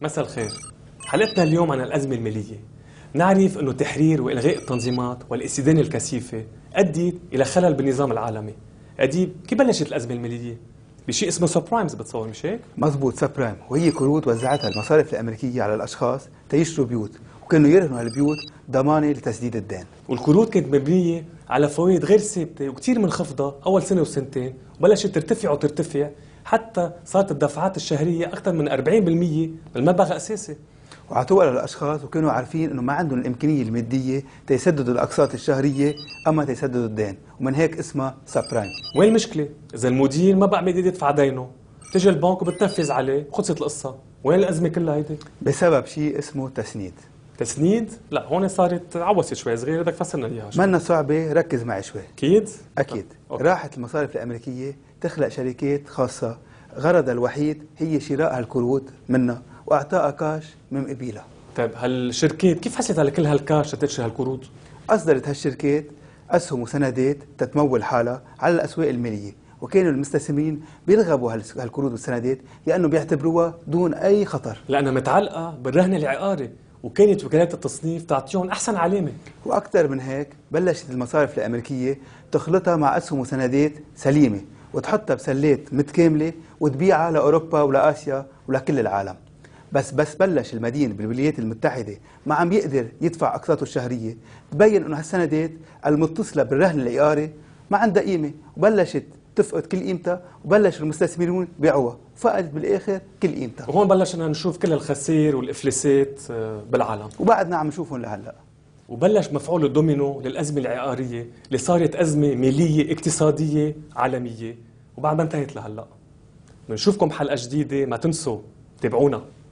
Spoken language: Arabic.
مساء الخير. حلقتنا اليوم عن الأزمة المالية. نعرف أنه تحرير وإلغاء التنظيمات والاستدانة الكثيفة أدت إلى خلل بالنظام العالمي. أديب، كيف بلشت الأزمة المالية؟ بشيء اسمه سبرايمز، بتصور مش هيك؟ مضبوط، سبرايم، وهي قروض وزعتها المصارف الأمريكية على الأشخاص تيشتروا بيوت، وكانوا يرهنوا هالبيوت ضمانة لتسديد الدين. والقروض كانت مبنية على فوائد غير ثابتة وكثير منخفضة أول سنة وسنتين، وبلشت ترتفع وترتفع حتى صارت الدفعات الشهرية أكثر من 40% من المبلغ الأساسي. وعطوها للأشخاص وكانوا عارفين إنه ما عندهم الإمكانية المادية تيسددوا الأقساط الشهرية أما تيسددوا الدين، ومن هيك اسمها سبرايم. وين المشكلة؟ إذا المدير ما بقى قادر يدفع دينه، بتجي البنك وبتنفذ عليه، خلصت القصة. وين الأزمة كلها هيدي؟ بسبب شيء اسمه تسنيد. تسنيد؟ لا، هون صارت عوسة شوي صغيرة، بدك تفسرنا إياها شوي. منا صعبة، ركز معي شوي. أكيد؟ أكيد. أوكي. راحت المصارف الأمريكية تخلق شركات خاصة غرضها الوحيد هي شراء هالقروض منها وإعطائها كاش من قبيلها. طيب هالشركات كيف حصلت على كل هالكاش تشتري هالقروض؟ أصدرت هالشركات أسهم وسندات تتمول حالها على الأسواق المالية، وكانوا المستثمرين بيرغبوا هالقروض والسندات لأنه بيعتبروها دون أي خطر. لأنها متعلقة بالرهن العقاري، وكانت وكالات التصنيف تعطيهم أحسن علامة. وأكثر من هيك بلشت المصارف الأمريكية تخلطها مع أسهم وسندات سليمة وتحطها بسلات متكاملة وتبيعها لأوروبا ولآسيا ولكل العالم. بس بلش المدين بالولايات المتحدة ما عم يقدر يدفع أقساطه الشهرية، تبين إنه هالسندات المتصلة بالرهن العقاري ما عندها قيمة، وبلشت تفقد كل قيمتها، وبلشوا المستثمرون بيعوها، وفقدت بالآخر كل قيمتها. وهون بلشنا نشوف كل الخسائر والإفلاسات بالعالم، وبعدنا عم نشوفهم لهلا. وبلش مفعول الدومينو للأزمة العقارية اللي صارت أزمة مالية اقتصادية عالمية، وبعد ما انتهت لهلا. بنشوفكم حلقة جديدة، ما تنسوا تابعونا.